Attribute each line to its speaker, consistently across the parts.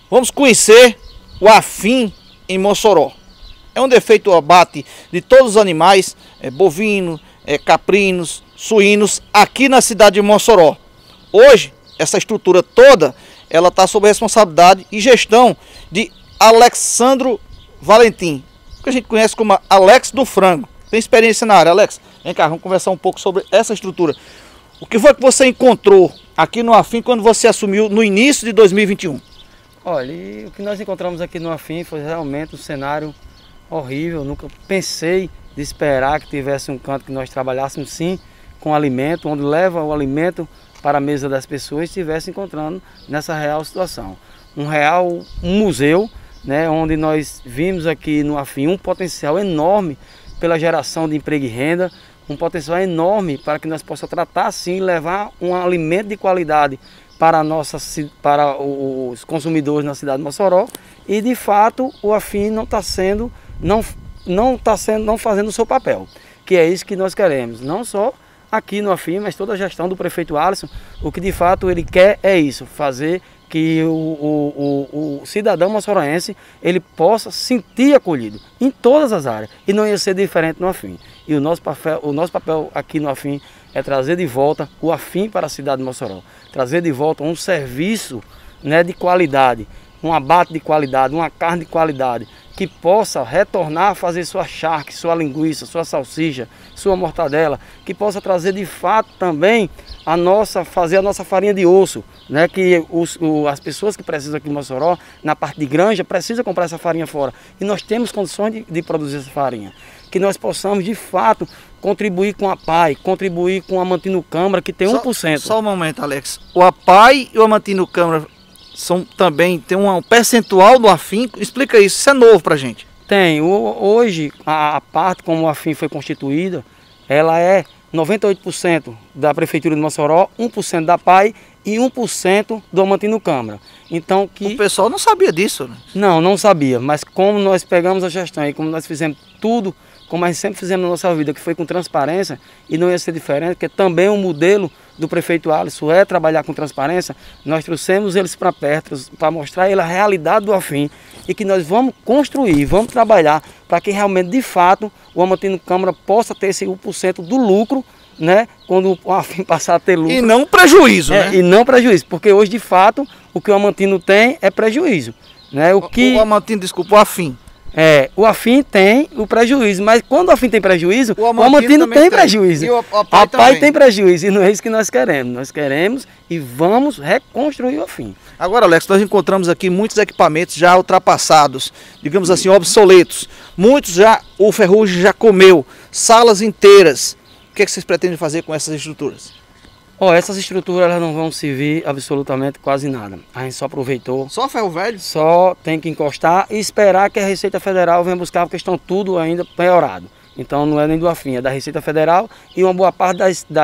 Speaker 1: Vamos conhecer o Afim em Mossoró. É onde é feito o abate de todos os animais, bovinos, caprinos, suínos, aqui na cidade de Mossoró. Hoje, essa estrutura toda, ela está sob a responsabilidade e gestão de Alexandro Valentim, que a gente conhece como Alex do Frango. Tem experiência na área. Alex, vem cá, vamos conversar um pouco sobre essa estrutura. O que foi que você encontrou aqui no Afim quando você assumiu no início de 2021?
Speaker 2: Olha, e o que nós encontramos aqui no Afim foi realmente um cenário horrível. Nunca pensei de esperar que tivesse um canto que nós trabalhássemos sim com alimento, onde leva o alimento para a mesa das pessoas e estivesse encontrando nessa real situação. Um museu, né, onde nós vimos aqui no Afim um potencial enorme pela geração de emprego e renda, um potencial enorme para que nós possamos tratar sim e levar um alimento de qualidade para os consumidores na cidade de Mossoró. E de fato o Afim não fazendo o seu papel, que é isso que nós queremos, não só aqui no Afim, mas toda a gestão do prefeito Alisson. O que de fato ele quer é isso, fazer que o cidadão moçoroense ele possa sentir acolhido em todas as áreas, e não ia ser diferente no Afim. E o nosso papel aqui no Afim é trazer de volta o Afim para a cidade de Mossoró, trazer de volta um serviço, né, de qualidade, um abate de qualidade, uma carne de qualidade, que possa retornar a fazer sua charque, sua linguiça, sua salsicha, sua mortadela, que possa trazer de fato também fazer a nossa farinha de osso, né? Que as pessoas que precisam aqui em Mossoró, na parte de granja, precisam comprar essa farinha fora. E nós temos condições de produzir essa farinha. Que nós possamos de fato contribuir com a APAI, contribuir com a Amantino Câmara, que tem 1%.
Speaker 1: Só um momento, Alex. O APAI e o Amantino Câmara tem um percentual do Afim. Explica isso é novo pra gente.
Speaker 2: Tem. Hoje, a parte como o Afim foi constituída, ela é 98% da Prefeitura de Mossoró, 1% da APAI e 1% do Amantino Câmara. Então,
Speaker 1: o pessoal não sabia disso, né?
Speaker 2: Não sabia, mas como nós pegamos a gestão e como nós fizemos tudo, como nós sempre fizemos na nossa vida, que foi com transparência, e não ia ser diferente, porque também o modelo do prefeito Alisson é trabalhar com transparência. Nós trouxemos eles para perto, para mostrar ele a realidade do Afim, e que nós vamos construir, vamos trabalhar para que realmente, de fato, o Amantino Câmara possa ter esse 1% do lucro, né, quando o Afim passar a ter lucro.
Speaker 1: E não prejuízo, né?
Speaker 2: E não prejuízo, porque hoje, de fato, o que o Amantino tem é prejuízo, né? O
Speaker 1: Amantino, desculpa, o Afim.
Speaker 2: O Afim tem o prejuízo, mas quando o Afim tem prejuízo, o Amantino tem prejuízo. E a APAI tem prejuízo, e não é isso que nós queremos. Nós queremos e vamos reconstruir o Afim.
Speaker 1: Agora, Alex, nós encontramos aqui muitos equipamentos já ultrapassados, digamos assim, obsoletos. Muitos o ferrugem já comeu, salas inteiras. O que vocês pretendem fazer com essas estruturas?
Speaker 2: Essas estruturas elas não vão servir absolutamente quase nada. A gente só aproveitou.
Speaker 1: Só ferro velho?
Speaker 2: Só tem que encostar e esperar que a Receita Federal venha buscar, porque estão tudo ainda piorado. Então não é nem do Afim, é da Receita Federal e uma boa parte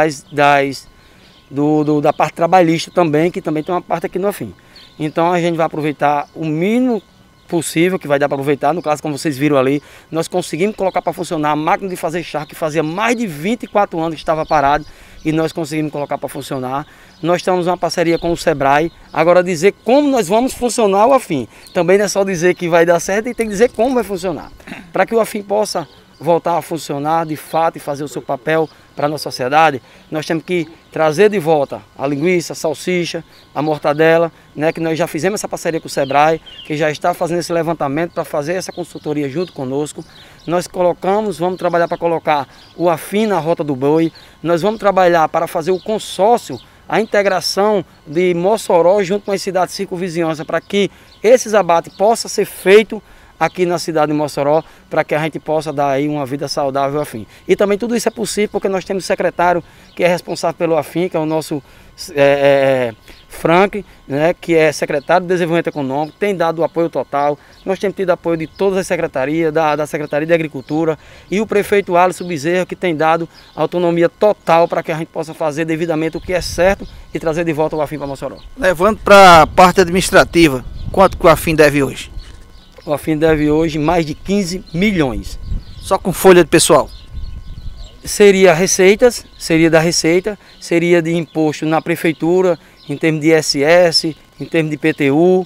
Speaker 2: da parte trabalhista também, que também tem uma parte aqui no Afim. Então a gente vai aproveitar o mínimo possível que vai dar para aproveitar. No caso, como vocês viram ali, nós conseguimos colocar para funcionar a máquina de fazer charque, que fazia mais de 24 anos que estava parado, e nós conseguimos colocar para funcionar. Nós estamos uma parceria com o Sebrae. Agora, dizer como nós vamos funcionar o Afim, também não é só dizer que vai dar certo, e tem que dizer como vai funcionar, para que o Afim possa voltar a funcionar de fato e fazer o seu papel para a nossa sociedade. Nós temos que trazer de volta a linguiça, a salsicha, a mortadela, né, que nós já fizemos essa parceria com o Sebrae, que já está fazendo esse levantamento para fazer essa consultoria junto conosco. Nós vamos trabalhar para colocar o Afim na Rota do Boi, nós vamos trabalhar para fazer o consórcio, a integração de Mossoró junto com as cidades circunvizinhosas, para que esses abates possam ser feitos aqui na cidade de Mossoró, para que a gente possa dar aí uma vida saudável ao Afim. E também tudo isso é possível porque nós temos um secretário que é responsável pelo Afim, que é o nosso Frank, né, que é secretário de Desenvolvimento Econômico, tem dado o apoio total. Nós temos tido apoio de todas as secretarias, da Secretaria de Agricultura, e o prefeito Alisson Bezerra, que tem dado autonomia total para que a gente possa fazer devidamente o que é certo e trazer de volta o Afim para Mossoró.
Speaker 1: Levando para a parte administrativa, quanto que o Afim deve hoje?
Speaker 2: O Afim deve hoje mais de 15 milhões.
Speaker 1: Só com folha de pessoal?
Speaker 2: Seria receitas, seria da Receita, seria de imposto na Prefeitura, em termos de ISS, em termos de IPTU,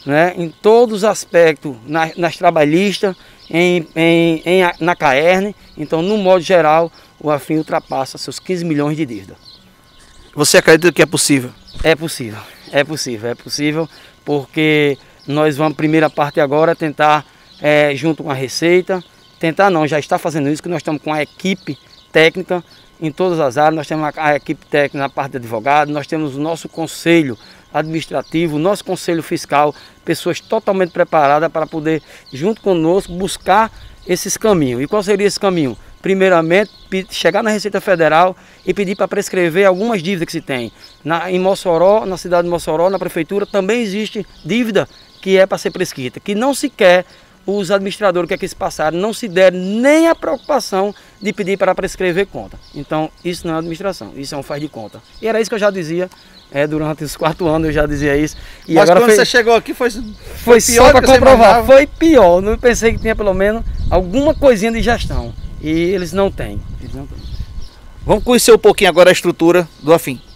Speaker 2: né, em todos os aspectos, nas trabalhistas, na CAERN. Então, no modo geral, o Afim ultrapassa seus 15 milhões de dívida.
Speaker 1: Você acredita que é possível?
Speaker 2: É possível, porque nós vamos, primeira parte agora, tentar, junto com a Receita, já está fazendo isso, que nós estamos com a equipe técnica em todas as áreas. Nós temos a equipe técnica na parte de advogado, nós temos o nosso conselho administrativo, o nosso conselho fiscal, pessoas totalmente preparadas para poder, junto conosco, buscar esses caminhos. E qual seria esse caminho? Primeiramente, chegar na Receita Federal e pedir para prescrever algumas dívidas que se tem. Em Mossoró, na cidade de Mossoró, na prefeitura, também existe dívida que é para ser prescrita, que não se quer. Os administradores que aqui se passaram não se deram nem a preocupação de pedir para prescrever conta. Então, isso não é administração, isso é um faz de conta. E era isso que eu já dizia, durante os 4 anos eu já dizia isso. E
Speaker 1: mas
Speaker 2: agora
Speaker 1: quando você chegou aqui foi
Speaker 2: pior só para comprovar, foi pior. Eu pensei que tinha pelo menos alguma coisinha de gestão. E eles não têm.
Speaker 1: Vamos conhecer um pouquinho agora a estrutura do Afim.